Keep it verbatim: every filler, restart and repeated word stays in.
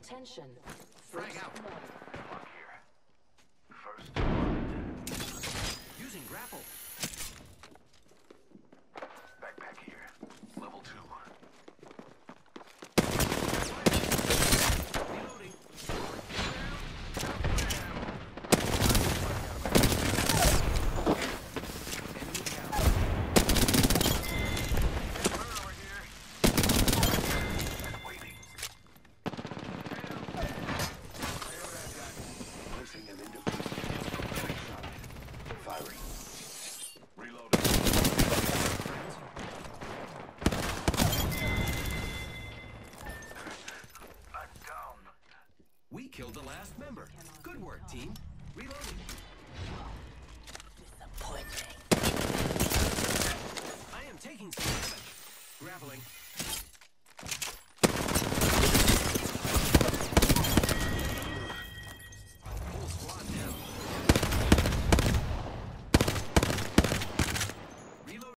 Attention. Frag out. Lock here. First. Using grapple. Backpack here. Level two. Reloading. Enemy down. Bird over here. And waiting. Placing an individual. Shot. Firing. Reloading. I'm down. We killed the last member. Good work, team. Reloading. Disappointing. I am taking some damage. Grappling.